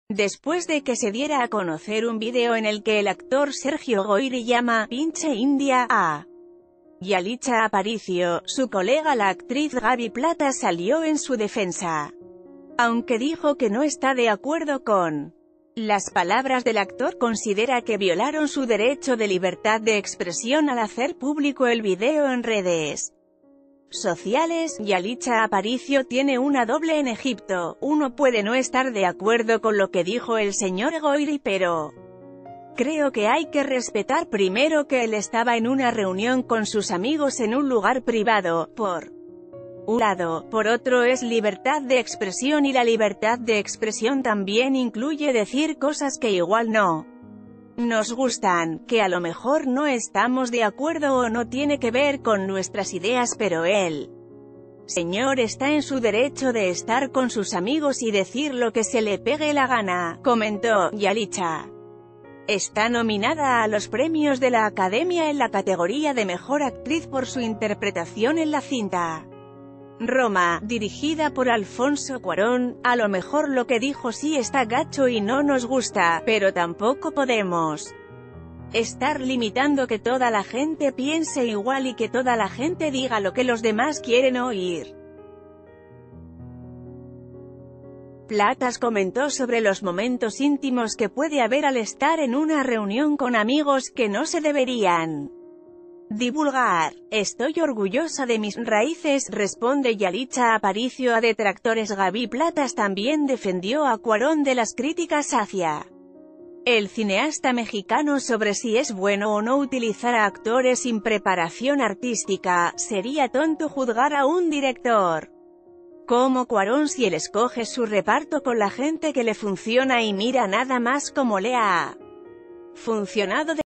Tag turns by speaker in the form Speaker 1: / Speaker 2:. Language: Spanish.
Speaker 1: Después de que se diera a conocer un video en el que el actor Sergio Goyri llama «pinche india» a Yalitza Aparicio, su colega la actriz Gaby Plata salió en su defensa. Aunque dijo que no está de acuerdo con las palabras del actor, considera que violaron su derecho de libertad de expresión al hacer público el video en redes sociales. Yalitza Aparicio tiene una doble en Egipto. Uno puede no estar de acuerdo con lo que dijo el señor Goyri, pero creo que hay que respetar primero que él estaba en una reunión con sus amigos en un lugar privado, por un lado. Por otro, es libertad de expresión, y la libertad de expresión también incluye decir cosas que igual no nos gustan, que a lo mejor no estamos de acuerdo o no tiene que ver con nuestras ideas, pero el señor está en su derecho de estar con sus amigos y decir lo que se le pegue la gana, comentó. Yalitza está nominada a los premios de la Academia en la categoría de Mejor Actriz por su interpretación en la cinta Roma, dirigida por Alfonso Cuarón. A lo mejor lo que dijo sí está gacho y no nos gusta, pero tampoco podemos estar limitando que toda la gente piense igual y que toda la gente diga lo que los demás quieren oír. Platas comentó sobre los momentos íntimos que puede haber al estar en una reunión con amigos que no se deberían divulgar. «Estoy orgullosa de mis raíces», responde Yalitza Aparicio a detractores. Gaby Platas también defendió a Cuarón de las críticas hacia el cineasta mexicano sobre si es bueno o no utilizar a actores sin preparación artística. «Sería tonto juzgar a un director como Cuarón si él escoge su reparto con la gente que le funciona y mira nada más cómo le ha funcionado.